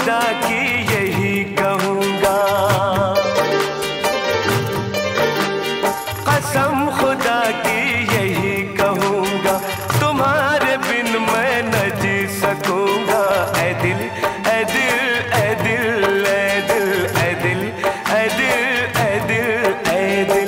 खुदा की यही कहूँगा, कसम खुदा की यही कहूँगा, तुम्हारे बिन मैं न जी सकूँगा। ऐ दिल ऐ दिल ऐ दिल ऐ दिल ऐ दिल ऐ दिल ऐ दिल ऐ दिल।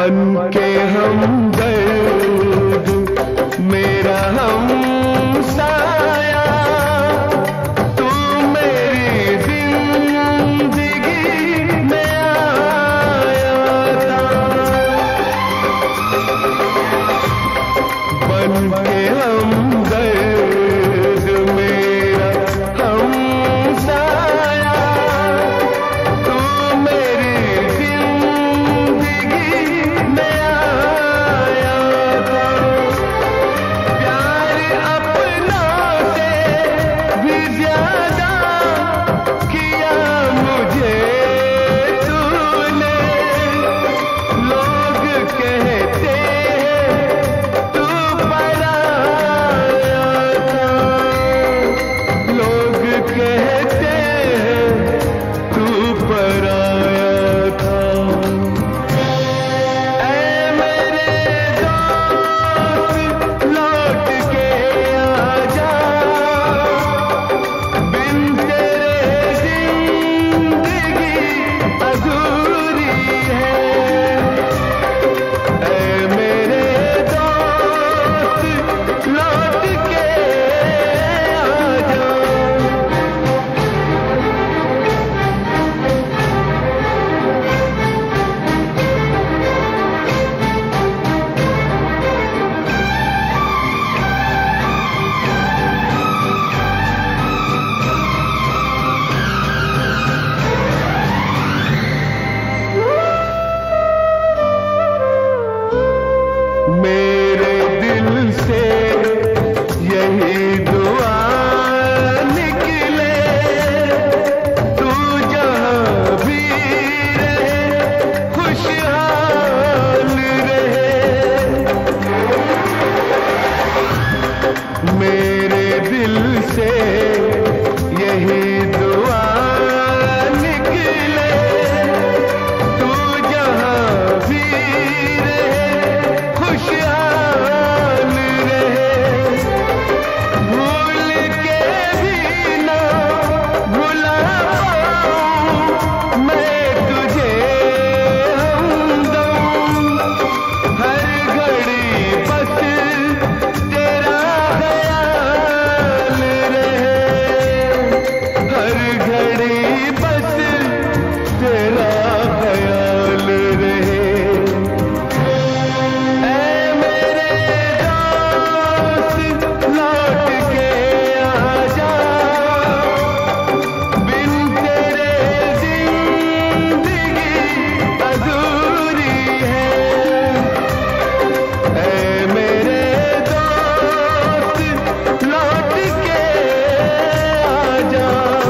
बन के हमदर्द मेरा हमसाया, तू मेरी जिंदगी में आया था। बन के हमदर्द मेरा हमसाया, तू मेरी जिंदगी में आया था। प्यार अपनों से भी ज्यादा किया मुझे तूने। लोग कहते तू पराया था, लोग कहते तू पराया था। ऐ मेरे दोस्त लौट के आजा, बिन तेरे जिंदगी अधूरी है। ऐ मेरे दोस्त लौट के आजा। मेरे दिल से यही दुआ निकले, तू जहाँ भी रहे खुशहाल रहे। मेरे दिल से यही दुआ निकले, तू जहाँ भी रहे खुशहाल रहे। भूल के भी ना भुला पाऊं मैं तुझे हमदम। हर घड़ी बस तेरा ख्याल रहे, हर घड़ी बस तेरा ख्याल रहे। ऐ मेरे दोस्त लौट के आजा, बिन तेरे जिंदगी अधूरी है। ऐ मेरे दोस्त लौट के आजा।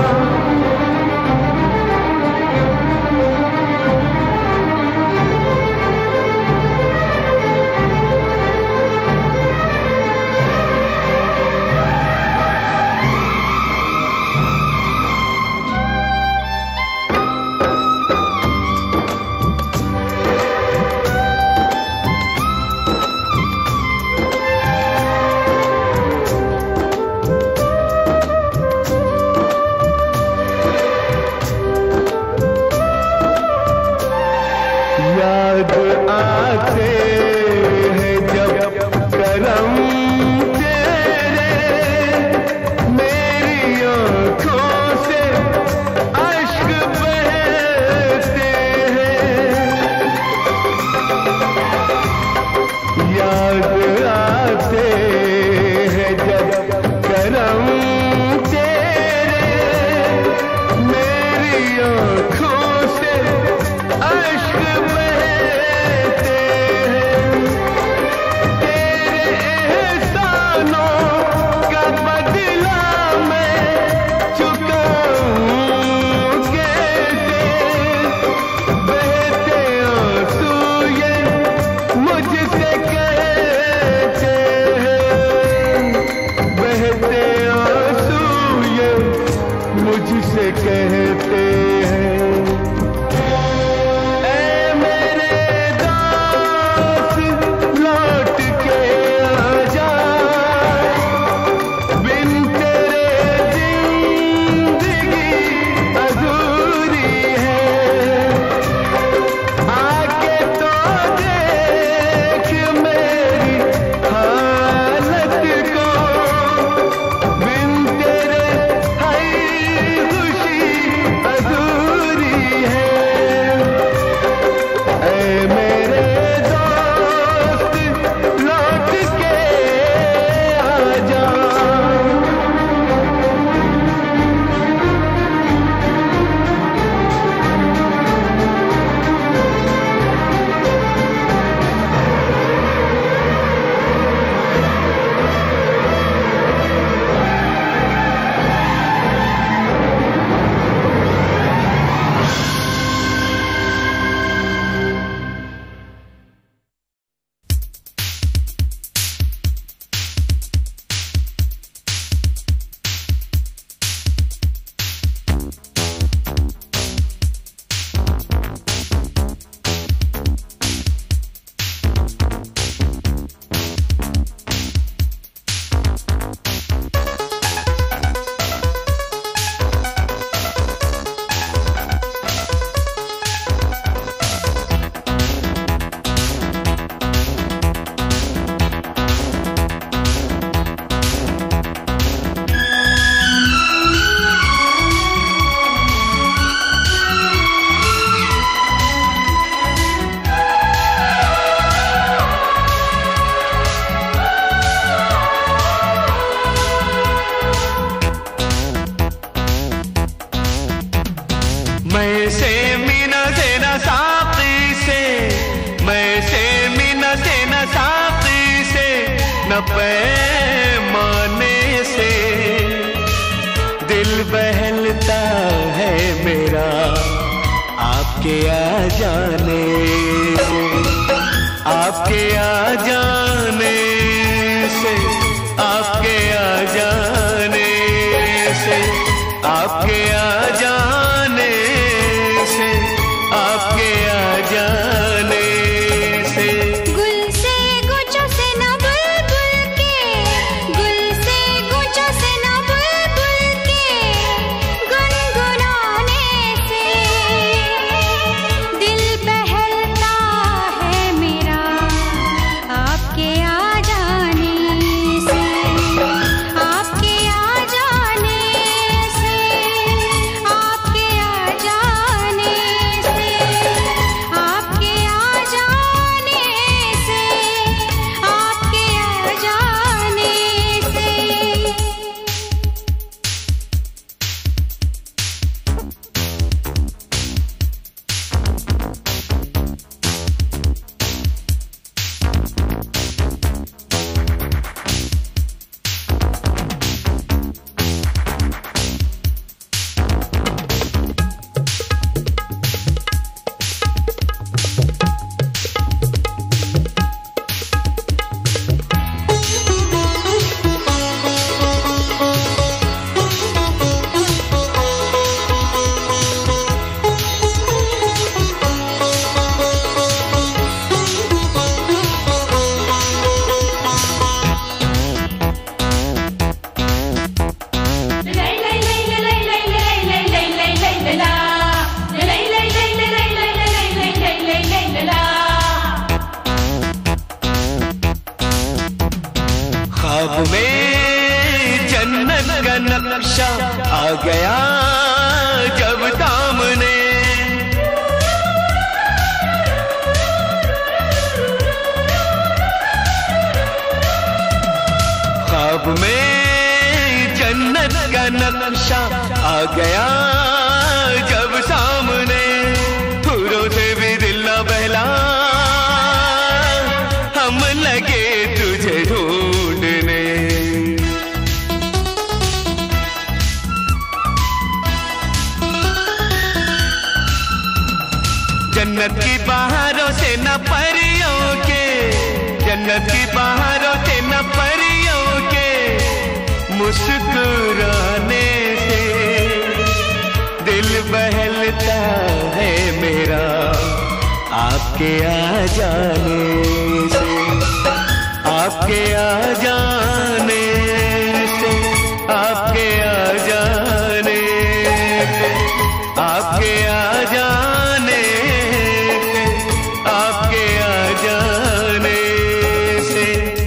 याद आते हैं जब करम तेरे, मेरी आँखों से अश्क बहते हैं। याद आते हैं जब करम तेरे, मेरी आँखों से अश्क बहते हैं। पैमाने से दिल बहलता है मेरा आपके आ जाने से, आपके आ जाने से, आपके आ जाने से, आपके आ जाने से, आपके आ जाने से। गुल से गुच्छों से न बुलबुल के, गुल से गुच्छों से न बुलबुल के गुनगुनाने से दिल बहलता है मेरा आपके आ जाने से, आपके आ जाने से, आपके आ जाने से, आपके आ जाने से, आपके आ जाने से। ख्वाब में जन्नत का नक्शा आ गया जब सामने, ख्वाब में जन्नत का नक्शा आ गया जब सामने, फूलों से भी दिल न बहला हम लगे तुझे ढूंढने। जन्नत की बहारों से न परियों के, जन्नत की बहारों से न परियों के मुस्कुराने से दिल बहलता है मेरा आपके आ जाने से, आपके आ जाने से, आपके आ जाने से, आपके आ जाने से, आपके आ जाने से।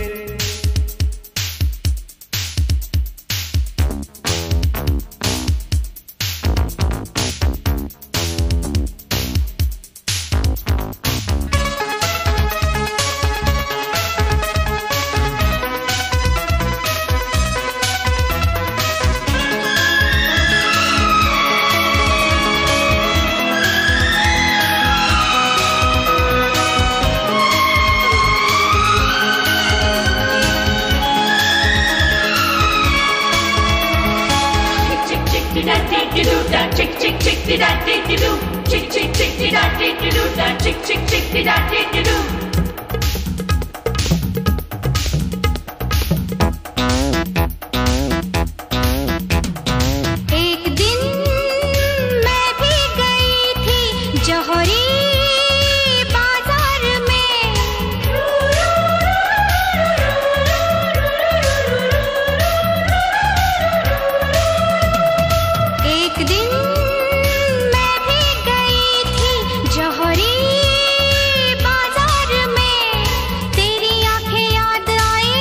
Chick chick chick dee da dee dee doo. Chick chick chick dee da dee dee doo. Da chick chick chick dee da dee dee doo. एक दिन मैं भी गई थी जौहरी बाजार में, एक दिन मैं भी गई थी जौहरी बाजार में, तेरी आंखें याद आई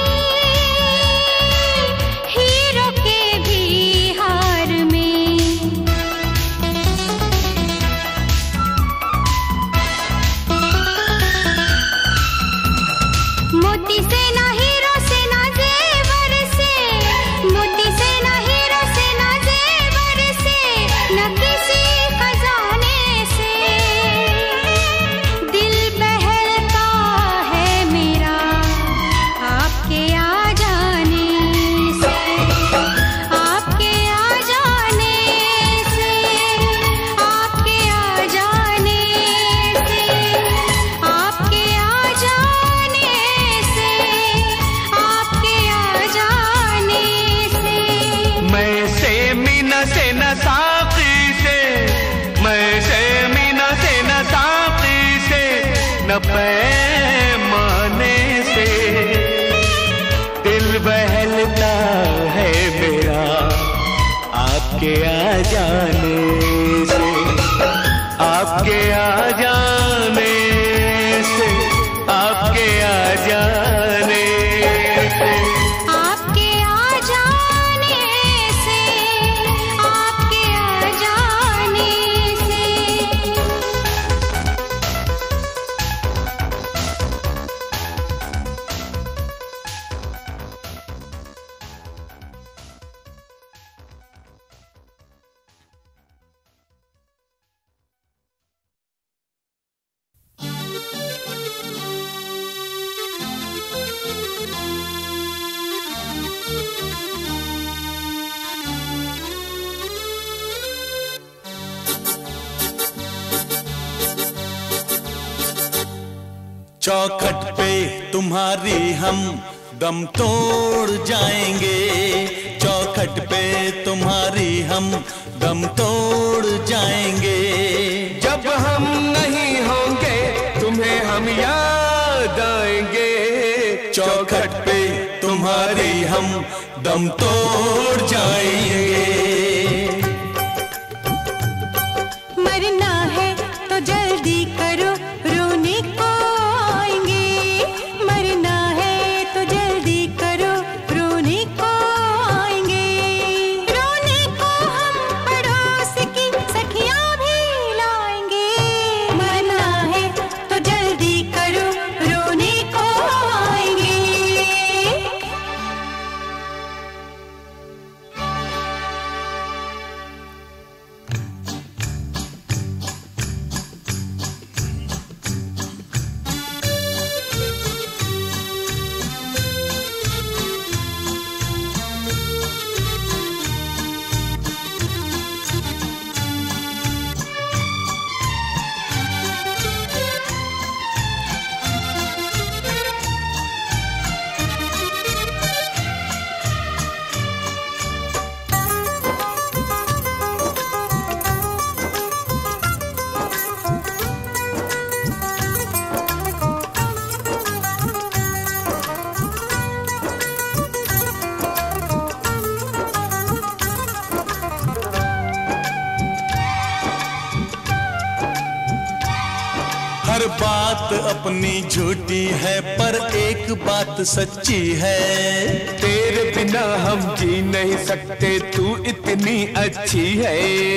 हीरो के भी हार में। आ जाने से, आपके आ जाने से, आपके आ जाने से, आपके आ जाने से, आपके आ जाने से। चौखट पे तुम्हारी हम दम तोड़ जाएंगे, चौखट पे तुम्हारी हम दम तोड़ जाएंगे। जब हम नहीं होंगे तुम्हें हम याद आएंगे, चौखट पे तुम्हारी हम दम तोड़ जाएंगे। मरना है तो जल्दी करो, रोने को आएंगे। मरना है तो जल्दी करो, रोने को आएंगे। रोने को हम पड़ोस की सखियां भी लाएंगे। मरना है तो जल्दी करो, रोने को आएंगे। हर बात अपनी झूठी है पर एक बात सच्ची है। तेरे बिना हम जी नहीं सकते, तू इतनी अच्छी है।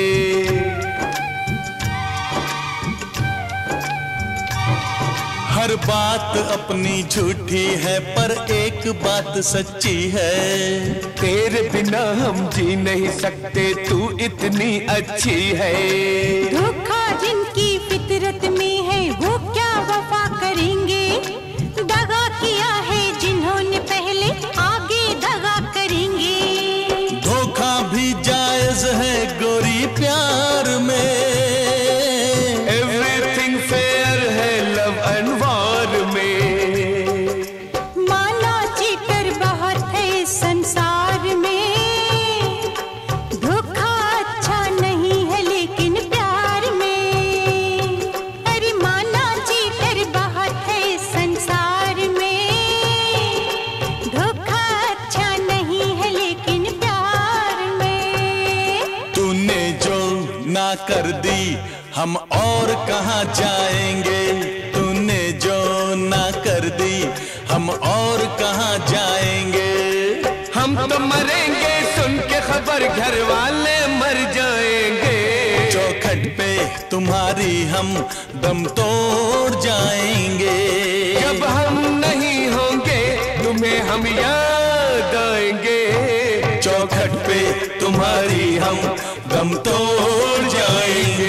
हर बात अपनी झूठी है पर एक बात सच्ची है। तेरे बिना हम जी नहीं सकते, तू इतनी अच्छी है। धोखा जिनकी फितरत में है वो क्या वफा करेंगे। दगा किया है जिन्होंने पहले, आगे दगा करेंगे। धोखा भी जायज है गोरी प्यार में। एवरीथिंग फेयर है लव एंड वॉर में। माना चीटर बहुत है संसार में। धोखा अच्छा नहीं है लेकिन प्यार में। अरे माना चीटर बहुत है संसार में। धोखा अच्छा नहीं है लेकिन प्यार में। तूने जो ना कर दी हम और कहाँ जाएंगे। तूने जो ना कर दी हम और कहाँ जाएंगे। हम तो मरेंगे सुन के खबर, घर वाले मर जाएंगे। चौखट पे तुम्हारी हम दम तोड़ जाएंगे। जब हम नहीं होंगे तुम्हें हम याद आएंगे। चौखट पे तुम्हारी हम दम तोड़ जाएंगे।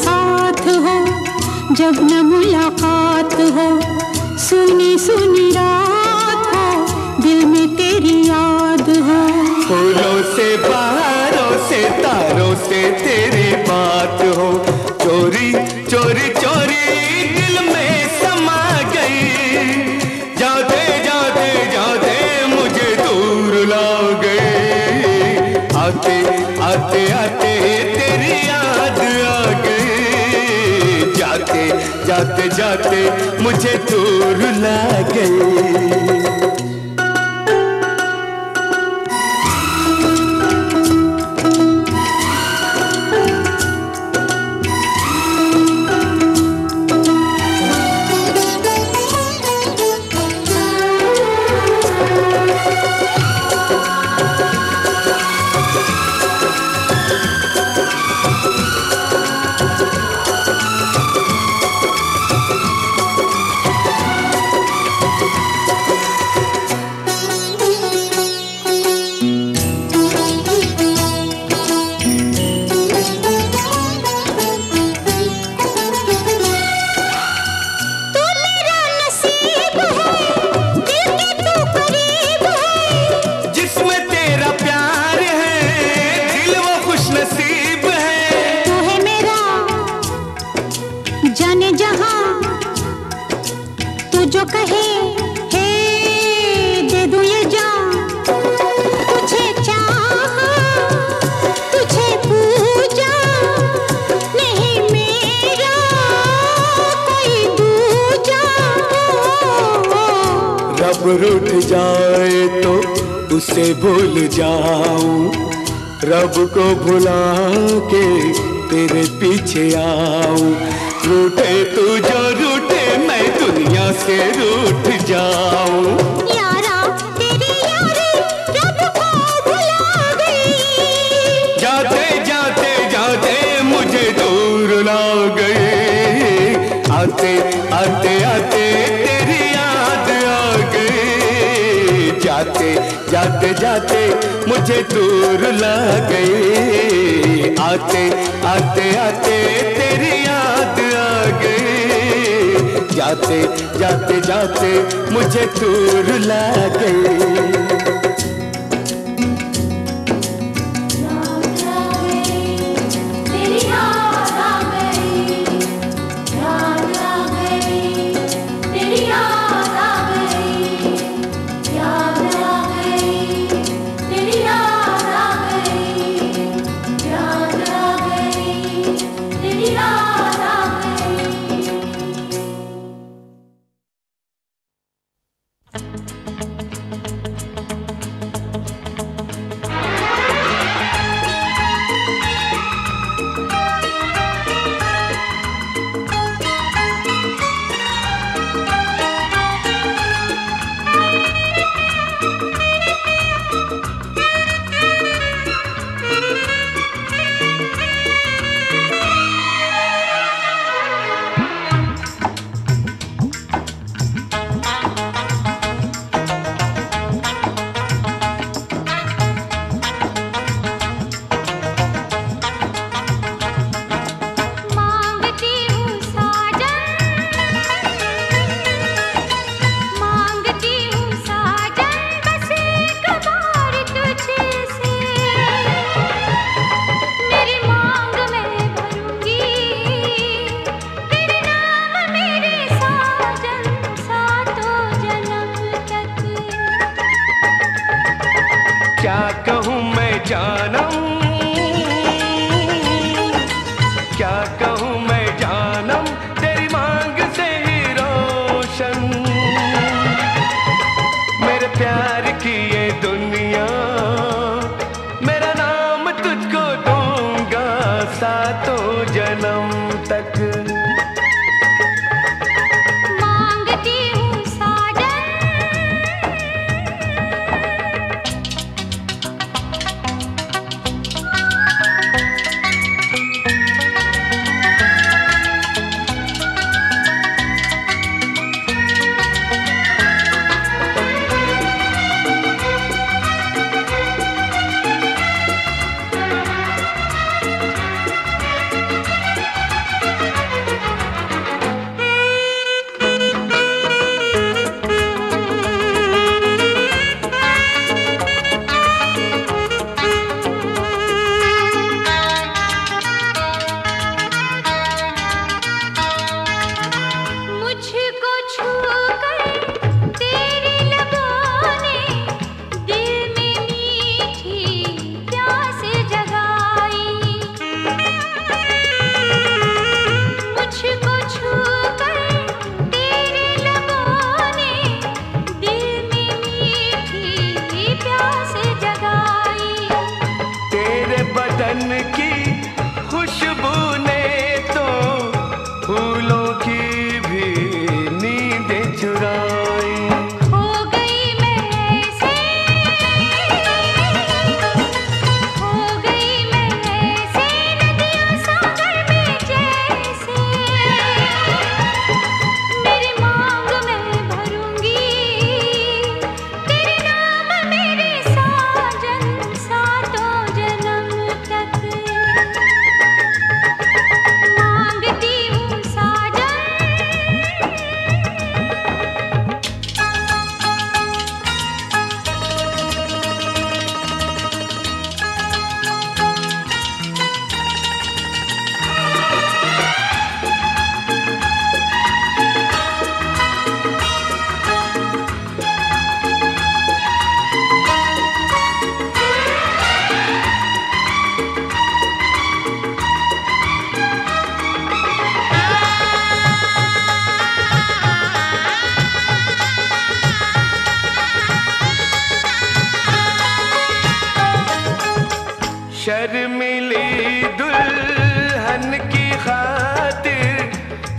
साथ हो, जब न मुलाकात हो, सुनी सुनी रात हो, दिल में तेरी याद हो। फूलों से बहारों से तारों से तेरी बात हो, चोरी चोरी चोरी दिल में समा गई, जाते जाते जाते मुझे दूर ला गई, आते आते आते तेरी याद आ गई, जाते जाते जाते मुझे दूर ला गई। रूठ जाए तो उसे भूल जाऊं, रब को भुला के तेरे पीछे आऊं, रूठे तू जो रूठे मैं दुनिया से रूठ जाऊं। यारा तेरी यारी रब को भुला गई, जाते जाते जाते मुझे दूर ला गई, आते आते आते तेरी याद आ गई, जाते जाते जाते मुझे दूर ला गई, आते आते आते तेरी याद आ गई, जाते जाते जाते मुझे दूर ला गई।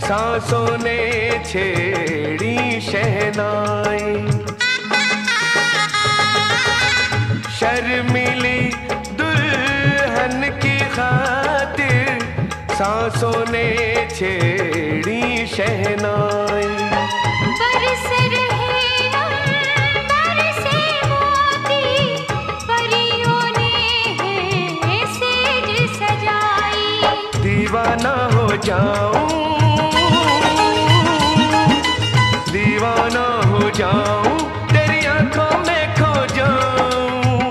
सांसों ने छेड़ी शहनाई, शर्मीली दुल्हन की खातिर सांसों ने छेड़ी शहनाई। बरस रहे अंबर से मोती, परियों ने है सेज सजाई। दीवाना हो जाऊं, दीवाना हो जाऊं, तेरी आंखों में खो जाऊं।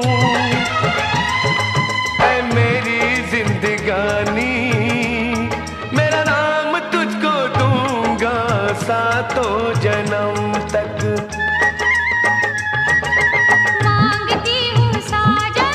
ऐ मेरी जिंदगानी, मेरा नाम तुझको दूंगा सातों जन्म तक। मांगती हूँ साजन,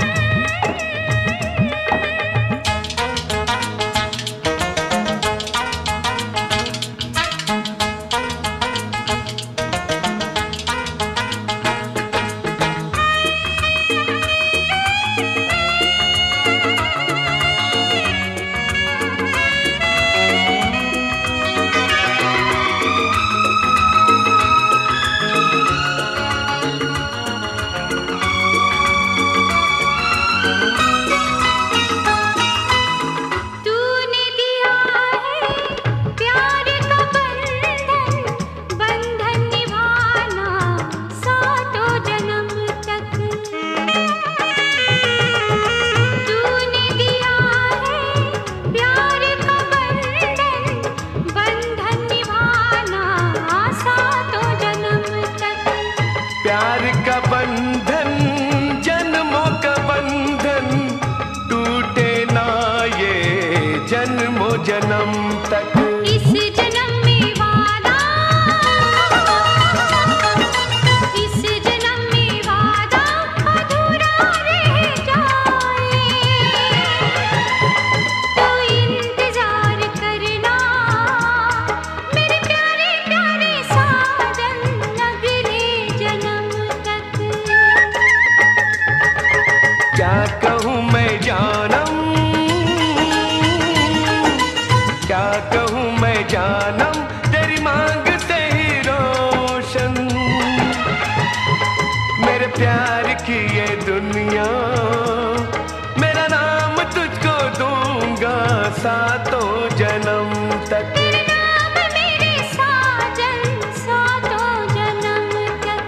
तूने दिया है प्यार का बंधन, बंधन निभाना सातों जन्म तक। तूने दिया है प्यार का बंधन, बंधन निभाना सातों जन्म तक। प्यार का बंधन, जन्मों का बंधन, टूटे ना ये जन्मों जन्म तक। इस जन्म में वादा, इस जन्म में वादा अधूरा रह जाए, तो इंतजार करना मेरे प्यारे प्यारे साजन अगले जन्म तक। क्या कहूँ मैं जानम, क्या कहूँ मैं जानम, तेरी मांग से ही रोशन। मेरे प्यार की ये दुनिया, मेरा नाम तुझको दूंगा सातों जन्म तक। तेरे नाम मेरे साजन सातों जन्म तक।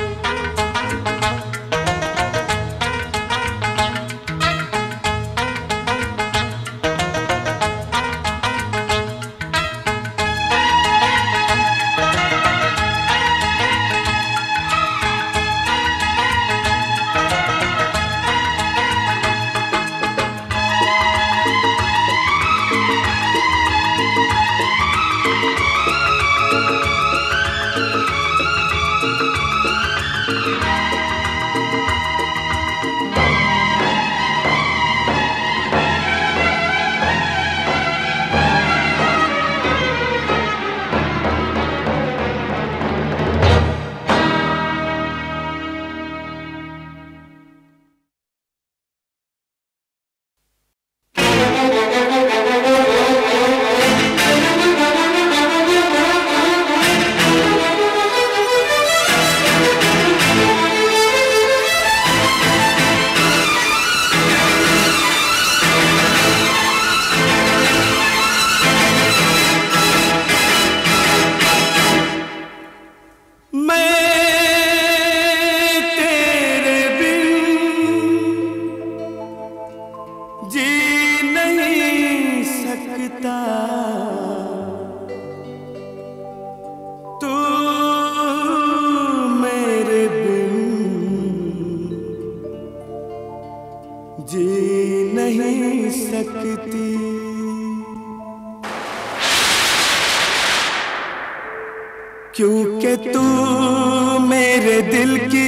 क्योंकि तू मेरे दिल की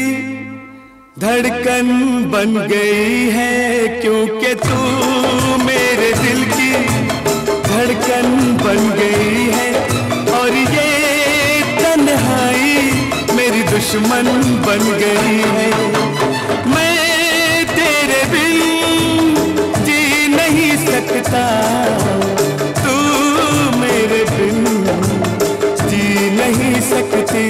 धड़कन बन गई है, क्योंकि तू मेरे दिल की धड़कन बन गई है, और ये तन्हाई मेरी दुश्मन बन गई है। मैं तेरे बिन जी नहीं सकता, तू मेरे बिन सकती।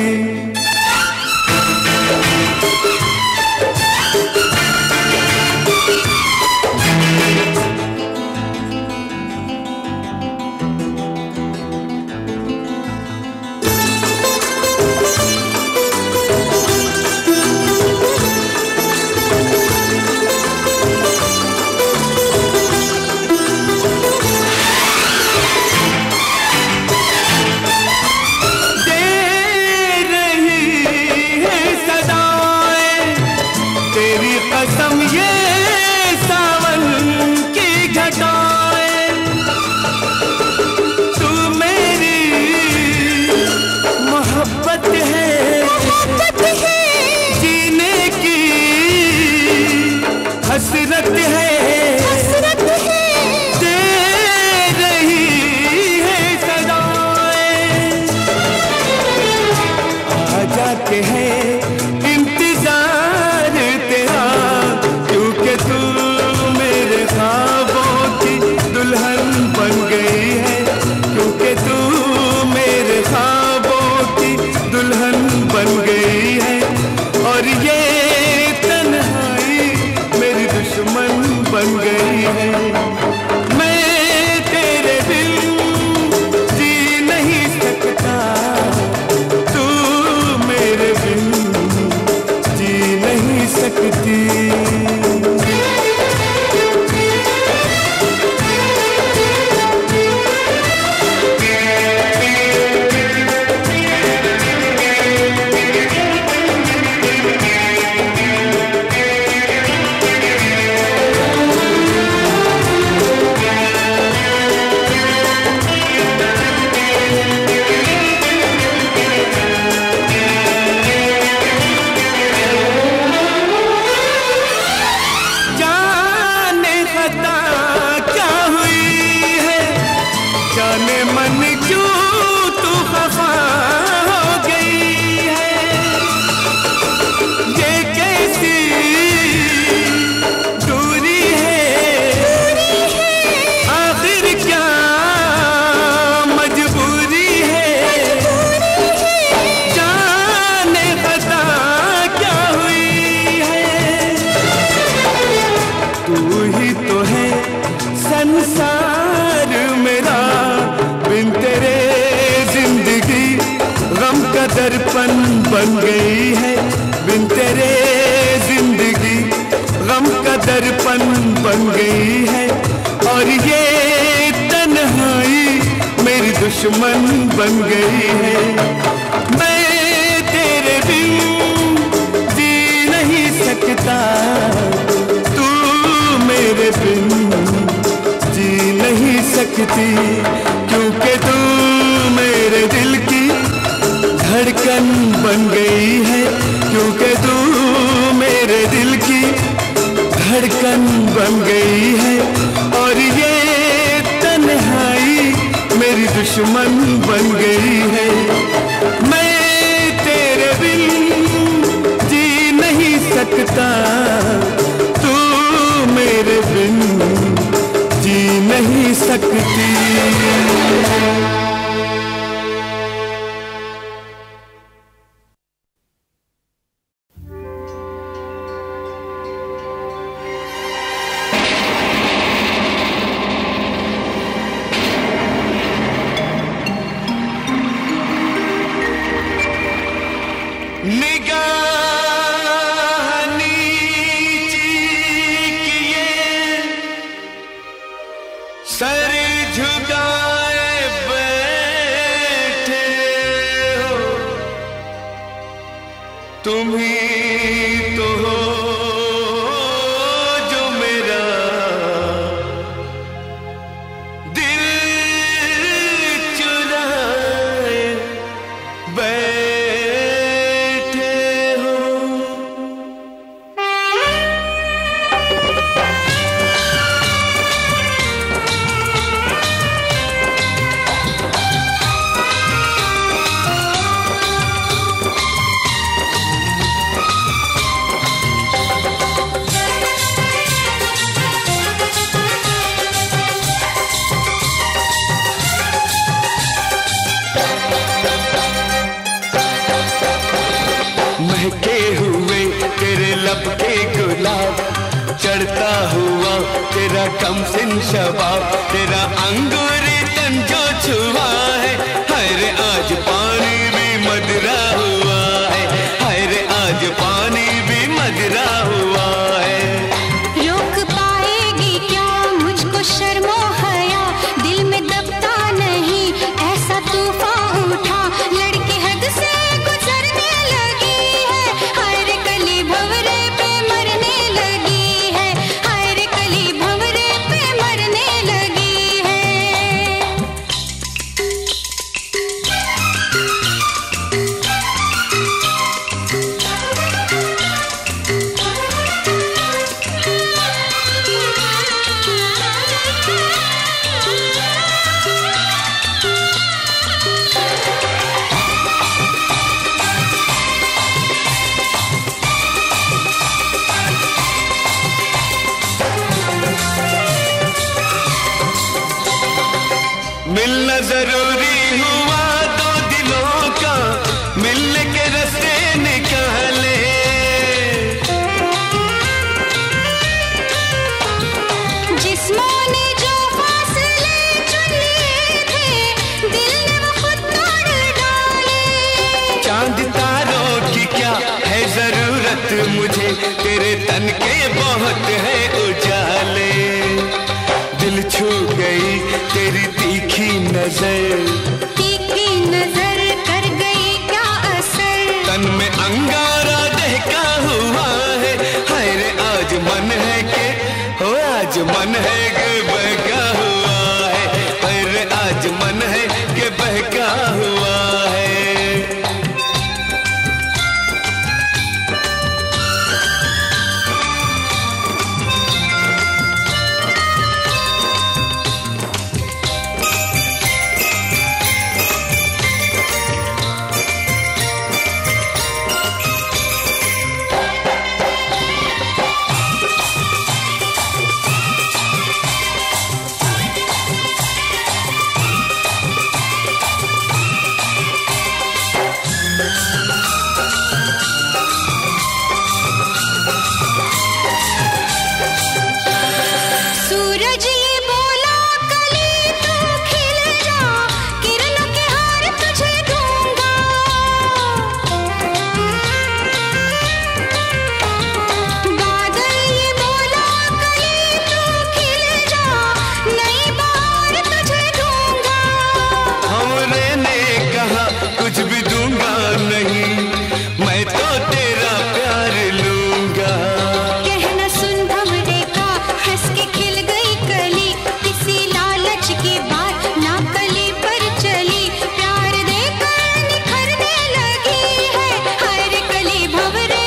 दर्पण बन गई है, बिन तेरे जिंदगी गम का दर्पण बन गई है। और ये तन्हाई मेरी दुश्मन बन गई है। मैं तेरे बिन जी नहीं सकता, तू मेरे बिन जी नहीं सकती, क्योंकि तू मेरे दिल की धड़कन बन गई है, क्योंकि तू मेरे दिल की धड़कन बन गई है। और ये तन्हाई मेरी दुश्मन बन गई है। मैं तेरे बिन जी नहीं सकता, तू मेरे बिन जी नहीं सकती। महके हुए तेरे लब के गुलाब, चढ़ता हुआ तेरा कमसिन शबाब, तेरा अंगूरी तन जो छुआ है, हाय रे आज पानी भी मदरा हुआ है, हाय रे आज पानी भी मदरा हुआ है। रोक पाएगी क्या मुझको शर्मो हया, दिल में दबता नहीं ऐसा तूफान उठा, लड़की हद से गुजरने लगी है, हाय रे कली भंवरे पे मरने लगी है, हाय रे कली भंवरे पे मरने लगी है। मिलना जरूरी हुआ दो दिलों का, मिलने के रास्ते निकाले, जिस्मों ने जो फासले चुन लिए थे, दिल ने वो खुद तोड़ डाले। चांद तारों की क्या है जरूरत मुझे, तेरे तन के बहुत है उजाले, दिल छू गई तेरी तीखी नजर, तीखी नजर कर गई क्या असर, तन में अंगारा दहका हुआ है, हाय रे आज मन है के हो आज मन है के बहका हुआ है, हाय रे आज मन है के बहका हुआ है। सूरज ये बोला कली तू खिल जा, किरणों के हार तुझे दूंगा, बादल ये बोला कली तू खिल जा, नई बहार तुझे दूंगा। हमरे ने कहा कुछ भी दूंगा नहीं, मैं तो तेरा प्यार लूंगा, कहना सुन भंवरे का हंस के खिल गई कली, किसी लालच की बात ना कली पर चली, प्यार देकर निखरने लगी है, हाय रे कली भंवरे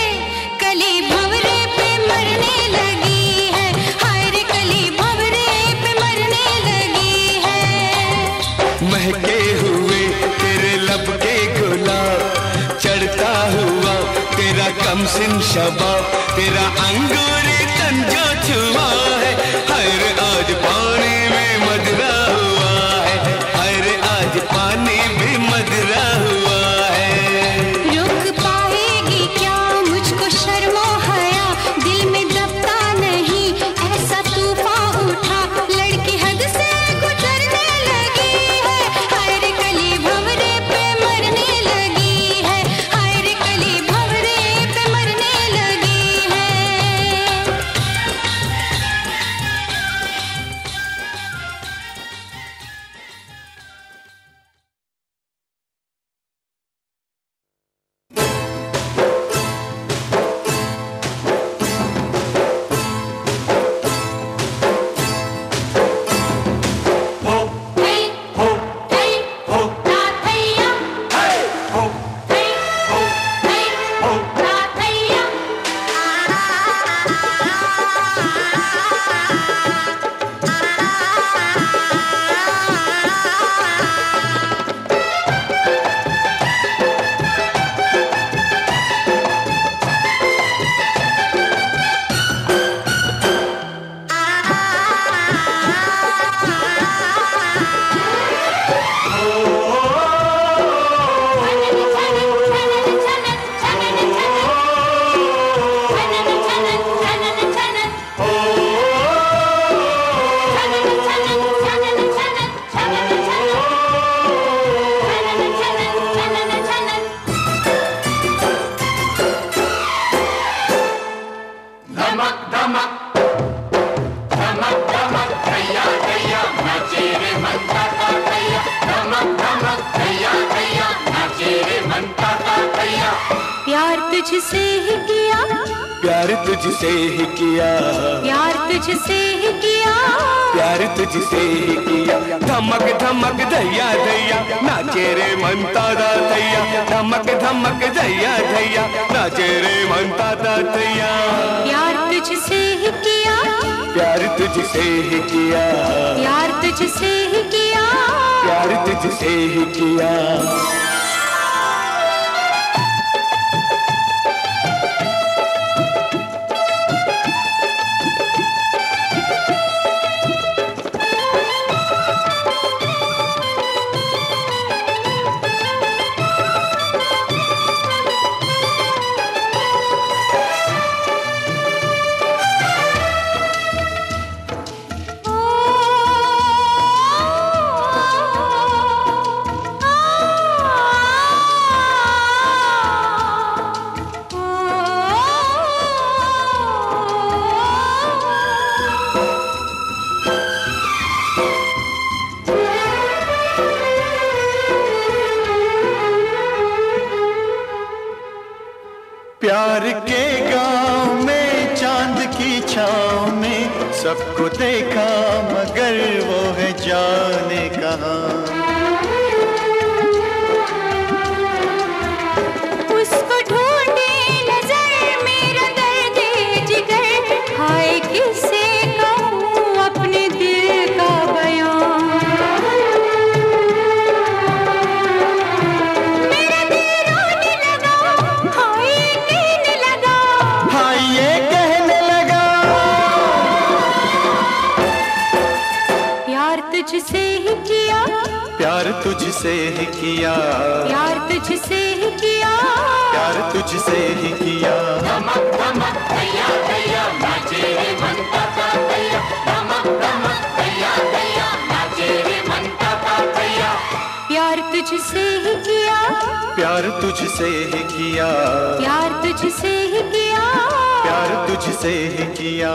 पे मरने लगी है, हाय रे कली भंवरे पे मरने लगी है। महके हुए तेरे लब के गुलाब, चढ़ता हुआ तेरा कमसिन शबाब, तेरा अंगूरी तन जो छुआ है, हाय रे आज पानी में मदरा हुआ है, हाय रे आज पानी भी मदरा हुआ है। रोक पाएगी क्या मुझको शर्मो हया, दिल में दबता नहीं ऐसा तूफान उठा, लड़की हद से गुजरने लगी है, हाय रे कली भंवरे पे मरने लगी है, हाय रे कली भंवरे पे मरने लगी है। तुझसे ही किया, प्यार तुझसे ही किया, प्यार तुझसे ही किया, प्यार तुझसे ही किया। धमक धमक दैया दैया नाचे रे मनता दा दैया, धमक धमक दैया दैया नाचे रे मनता दा दैया। प्यार तुझसे ही किया, प्यार तुझसे ही किया, प्यार तुझसे ही किया, प्यार तुझसे ही किया। प्यार के गांव में चांद की छाँव में सबको देखा, मगर वो है जाने कहाँ। उसको ढूंढे नजर मेरा दर्द जिगर, हाय किससे कहूँ अपने दिल का बयां। मेरा दिल रोने लगा, हाय कहने लगा, हाँ ये कहने लगा, प्यार तुझसे ही किया, प्यार तुझसे ही किया, प्यार तुझसे ही किया, प्यार तुझसे ही किया। धमक धमक दैया दैया नाचे रे मनता दा दैया, धमक धमक दैया दैया नाचे रे मनता दा दैया। प्यार तुझसे ही किया, प्यार तुझसे ही किया, प्यार तुझसे ही किया, प्यार तुझसे ही किया।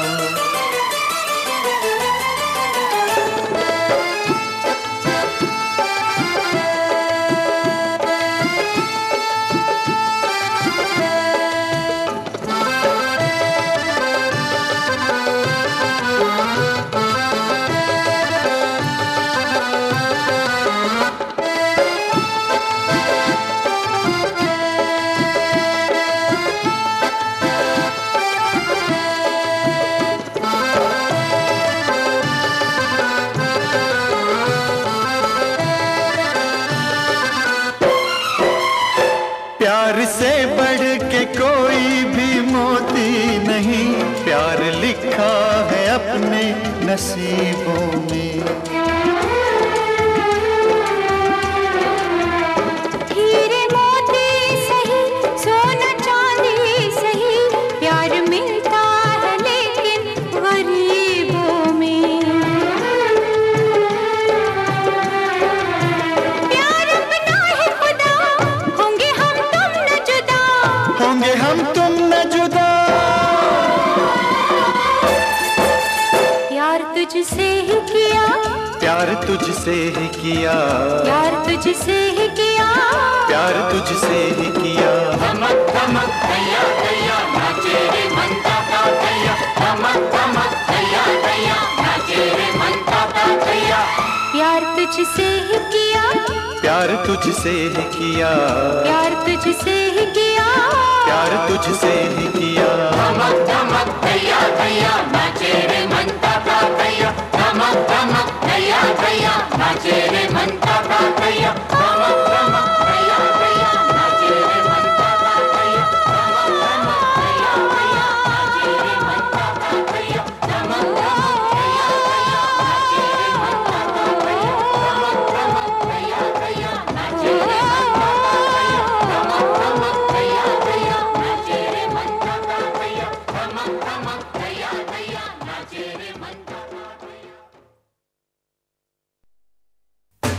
प्यार से बढ़ के कोई भी मोती नहीं, प्यार लिखा है अपने नसीबों में। हीरे मोती सही, सोना चांदी सही, प्यार मिलता है लेकिन गरीबों में। प्यार अपना है खुदा, होंगे हम तुम न जुदा, होंगे हम तुम न जुदा, प्यार तुझसे ही किया, प्यार तुझसे ही किया, प्यार तुझसे ही किया, प्यार तुझसे ही किया। धमक धमक दैया दैया नाचे रे मनता दा दैया, धमक धमक दैया दैया नाचे रे मनता दा दैया। प्यार तुझसे ही किया, प्यार तुझसे ही किया, प्यार तुझसे ही किया, प्यार तुझसे ही किया। धमक धमक दैया दैया नाचे रे मनता दा दैया, धमक धमक दैया दैया नाचे रे मनता दा दैया, धमक धमक दैया दैया नाचे रे मनता दा दैया, धमक धमक दैया दैया नाचे रे मनता दा दैया, धमक धमक दैया दैया नाचे रे मनता दा दैया, धमक धमक दैया दैया नाचे रे मनता दा दैया, धमक धमक दैया दैया नाचे रे मनता दा दैया, धमक धमक दैया दैया नाचे रे मनता दा दैया।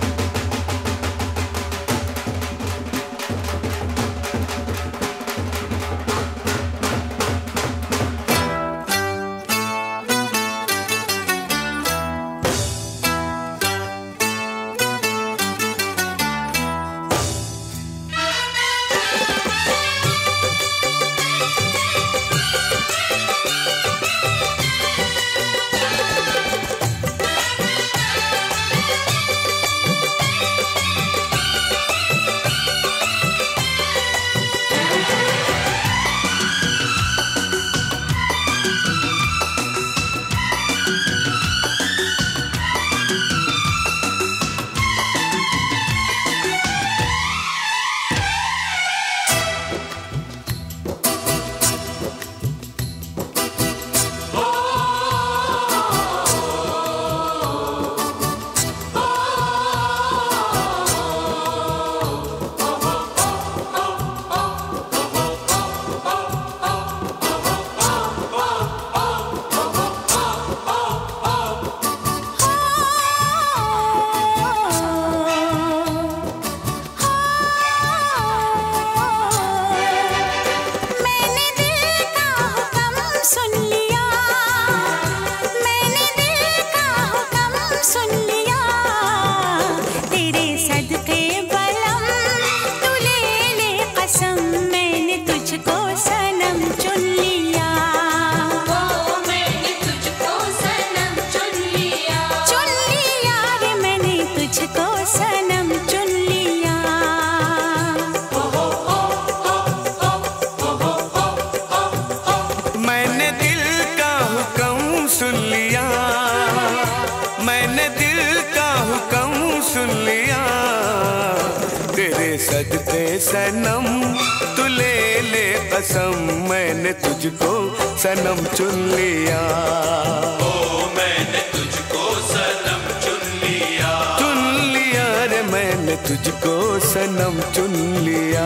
सदके सनम तू ले ले कसम, मैंने तुझको सनम चुन लिया। ओ मैंने तुझको सनम चुन लिया। चुन लिया रे मैंने तुझको सनम चुन लिया।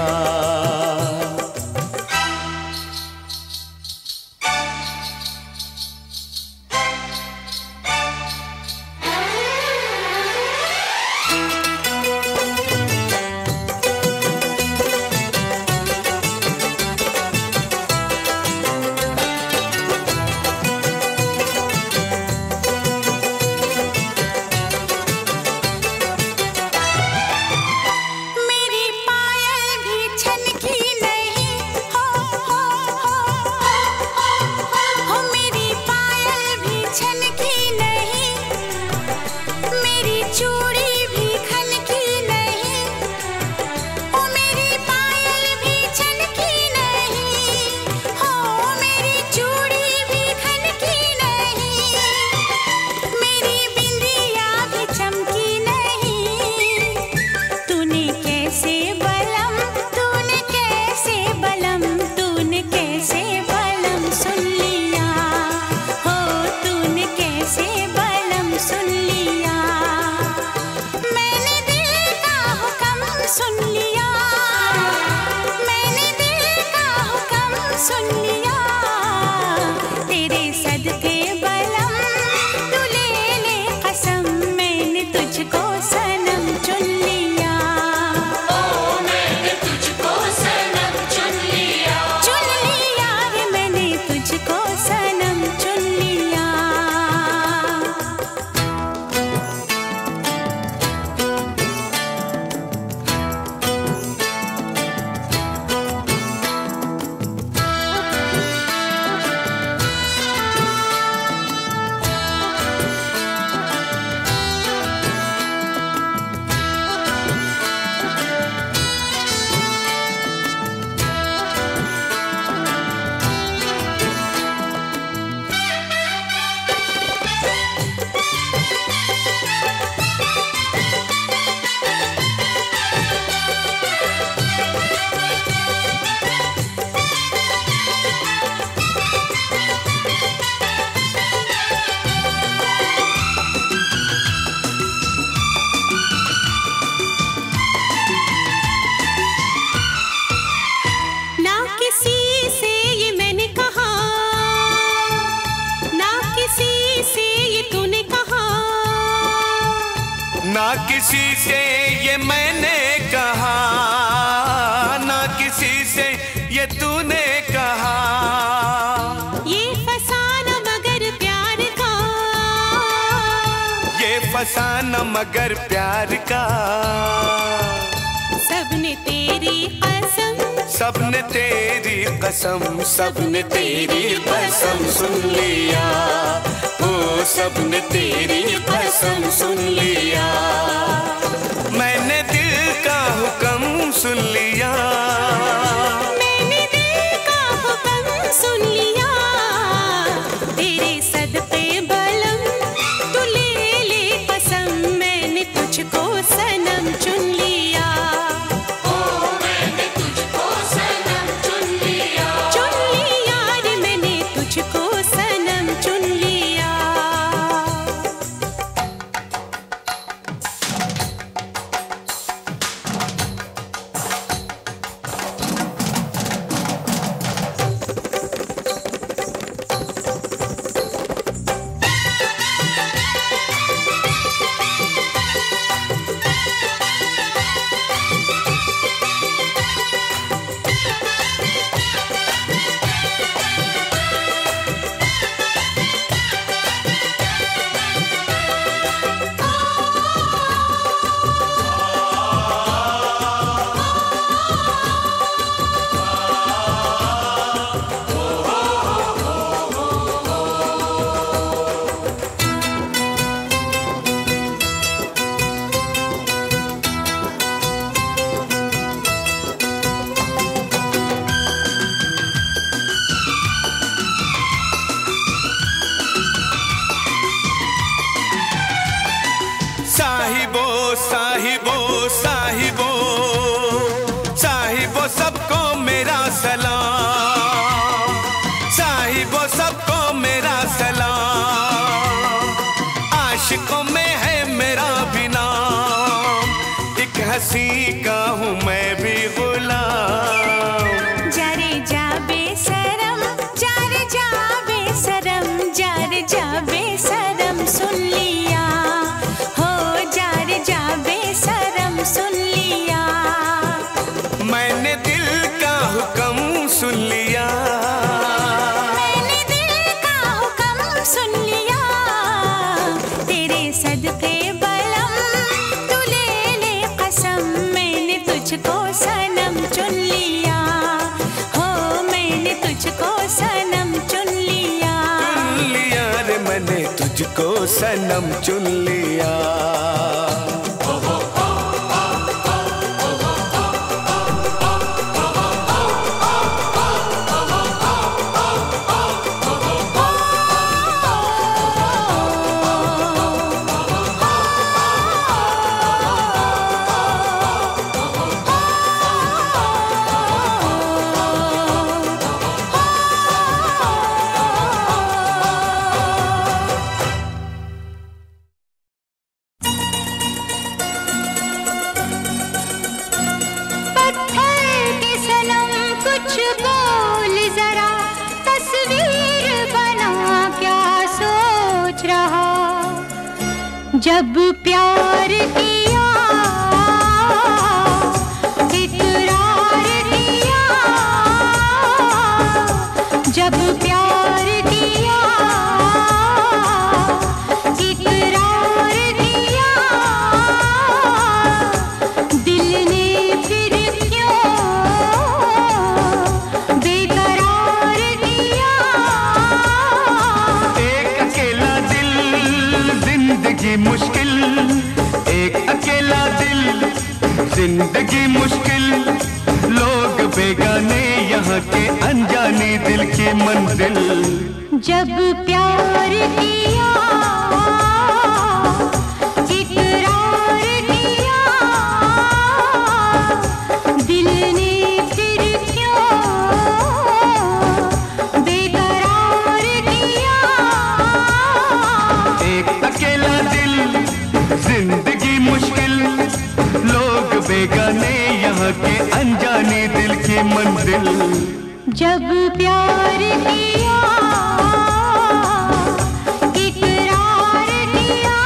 ना किसी से ये मैंने कहा, ना किसी से ये तूने कहा। ये फसाना मगर प्यार का, ये फसाना मगर प्यार का। सबने तेरी कसम, सबने तेरी कसम, सबने तेरी कसम सुन लिया। ओ सबने तेरी कसम सुन लिया। मैंने दिल का हुक्म सुन लिया। मैंने दिल का हुक्म सुन लिया। तेरे सदके बलम तू ले ले कसम, मैंने तुझको सनम चुन लिया। ओ मैंने तुझको सनम चुन लिया। चुन लिया रे मैंने तुझको सनम चुन लिया। साहिबो साहिबो साहिबो आशिकों में है मेरा भी नाम, एक हंसी का हूँ मैं भी गुलाम। जा रे जा बेशरम, जा रे जा बेशरम, जा रे जा बेशरम सुन लिया हो, जा रे जा बेशरम सुन लिया। मैंने दिल का हुक्म सुन लिया, मैंने दिल का हुक्म सुन लिया। तेरे सदके बलम तू ले ले कसम, मैंने तुझको सनम चुन लिया हो, मैंने तुझको सनम चुन लिया। चुन लिया रे मैंने तुझको सनम चुन लिया। जब प्यार किया इकरार किया, जब प्यार किया इकरार किया, दिल ने फिर क्यों बेकरार किया। एक अकेला दिल जिंदगी मुश्किल, एक अकेला दिल जिंदगी मुश्किल, लोग बेगाने यहाँ के अनजाने दिल की मंजिल। जब प्यार किया इकरार किया, दिल ने फिर क्यों बेकरार किया। एक अकेला दिल जिंदगी मुश्किल, लोग बेगाने यहाँ के अनजाने दिल की मंजिल। जब प्यार किया इकरार किया।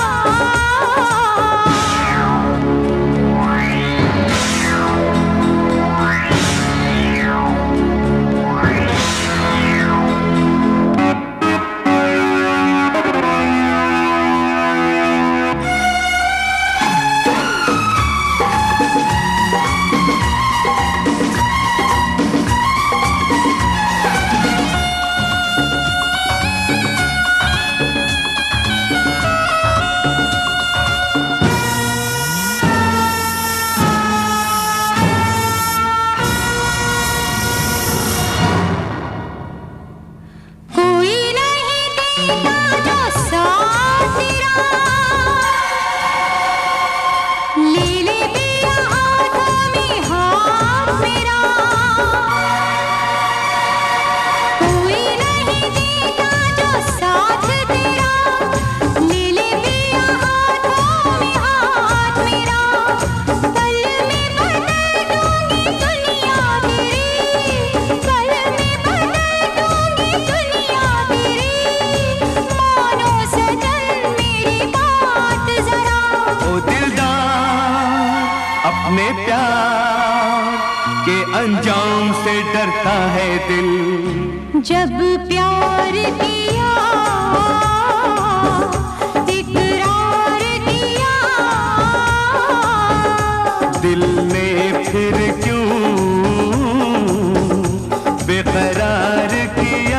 अपने प्यार के अंजाम से डरता है दिल। जब प्यार किया इकरार किया, दिल ने फिर क्यों बेकरार किया।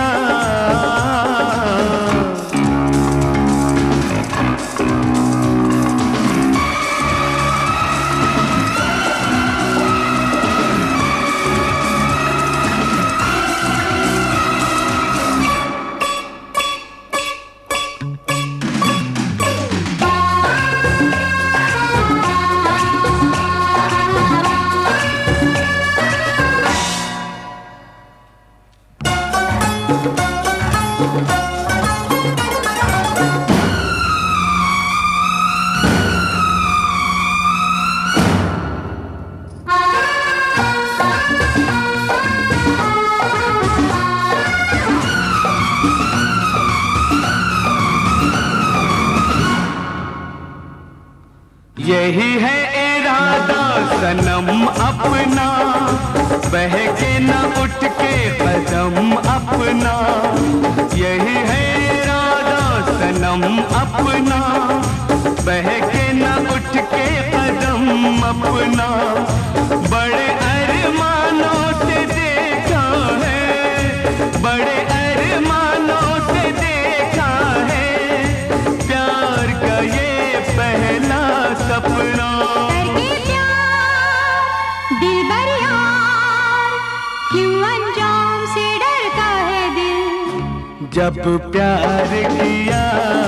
यही है इरादा सनम अपना, बहके न उठ के कदम अपना। यही है इरादा सनम अपना, बहके न उठ के कदम अपना। बड़े अरमानों से देखा है, बड़े अरमानों से देखा है, प्यार का ये पहला सपना। करके प्यार दिलबर यार, क्यों अंजाम से डरता है दिल। जब प्यार किया,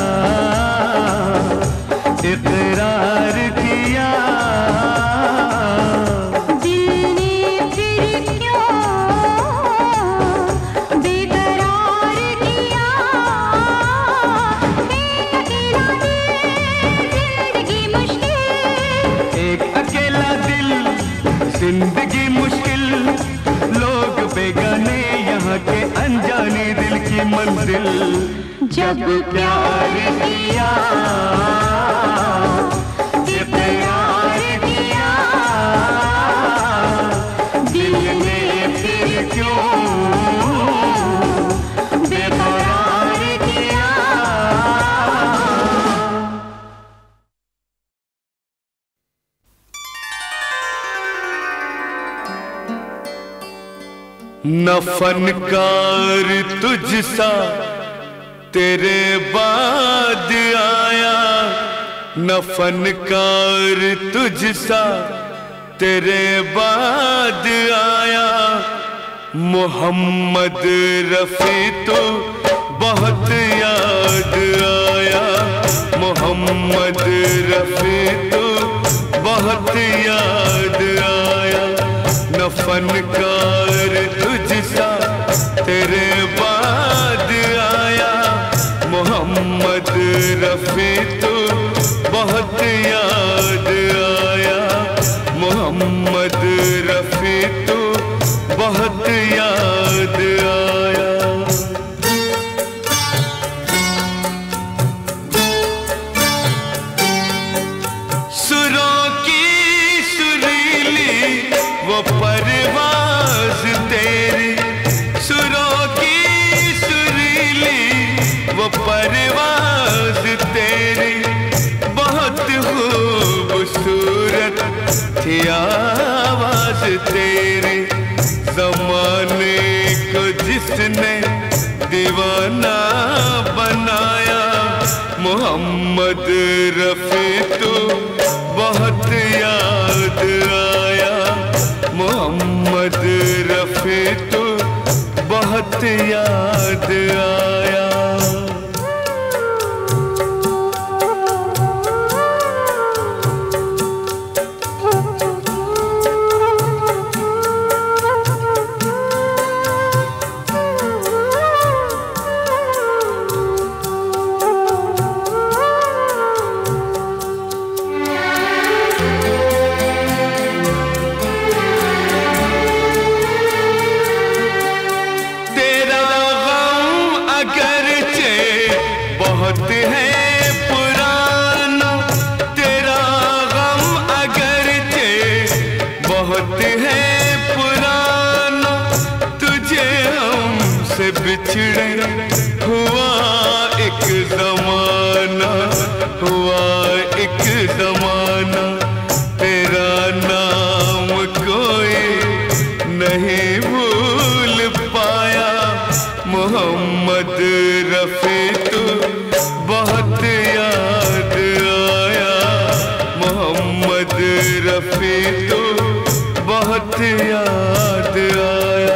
इकरार किया, दिल ने फिर क्यों बेकरार किया। एक अकेला दिल जिंदगी मुश्किल, लोग बेगाने यहाँ के अनजाने दिल की मंजिल। जब प्यार किया, इकरार किया, दिल ने फिर क्यों बेकरार किया। न फनकार तुझसा तेरे बाद आया, न फनकार तुझसा तेरे बाद आया। मोहम्मद रफी तो बहुत याद आया, मोहम्मद रफी तो बहुत याद आया। न फनकार तुझसा तेरे बाद आया, मोहम्मद रफी तो बहुत याद आया, मोहम्मद रफी तो बहुत याद आया। सुरों की सुरीली वो परवाज़ तेरी, सुरों की सुरीली वो परवाज़ तेरी, बहुत खूबसूरत थी आवाज़ तेरी। ज़माने को जिसने दीवाना बनाया, मोहम्मद रफी तो बहुत याद आया, मोहम्मद रफी तो बहुत याद आया। बिछड़े हुआ एक ज़माना, हुआ एक ज़माना, तेरा नाम कोई नहीं भूल पाया। मोहम्मद रफी तो बहुत याद आया, मोहम्मद रफी तो बहुत याद आया।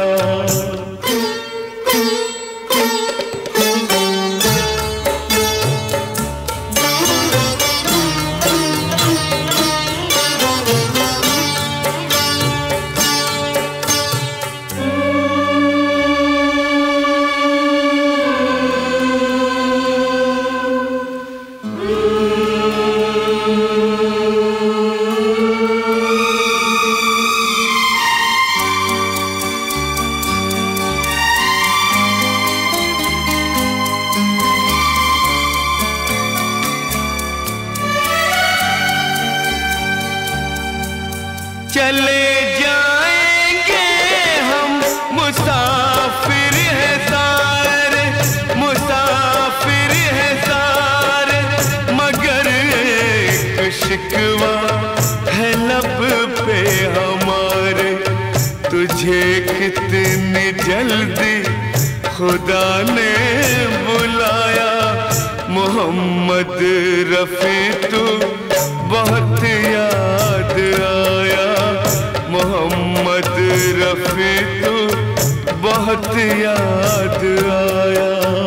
चले जाएंगे हम मुसाफिर है सारे, मुसाफिर है सारे, मगर एक शिकवा है लब पे हमारे। तुझे कितनी जल्दी खुदा ने बुलाया, मोहम्मद रफी तू बहुत याद आया, मोहम्मद रफी तू बहुत याद आया।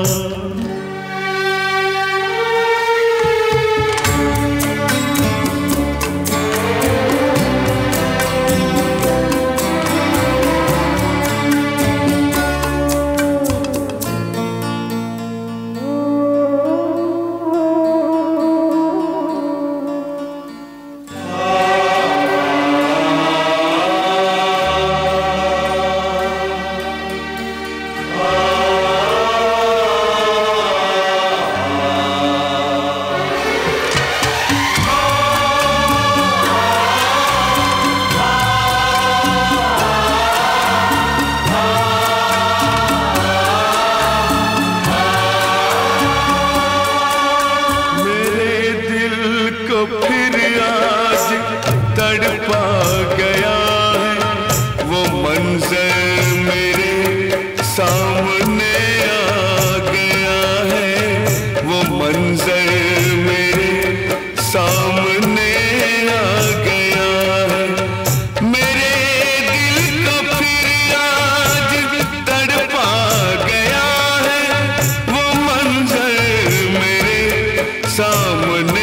फिर आज तड़पा गया है वो मंजर मेरे सामने आ गया है, वो मंजर मेरे सामने आ गया है। मेरे दिल को फिर आज तड़पा गया है वो मंजर मेरे सामने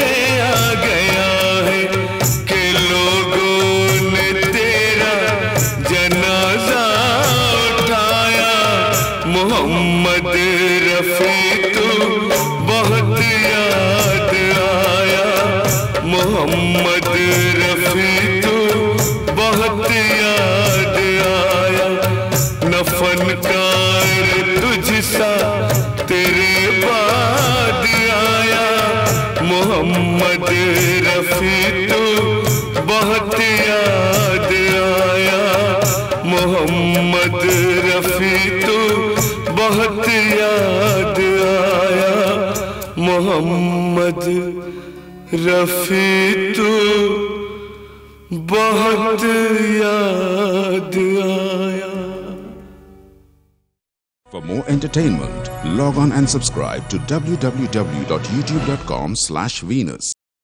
मोहम्मद रफी तू बहुत याद आया, मोहम्मद रफी तू बहुत याद आया। न फनकार तुझसा तेरे बाद आया, मोहम्मद रफी तू बहुत याद आया, मोहम्मद रफी तू बहुत याद आया, मोहम्मद रफी तू बहुत याद आया। For more entertainment, log on and subscribe to www.youtube.com/Venus.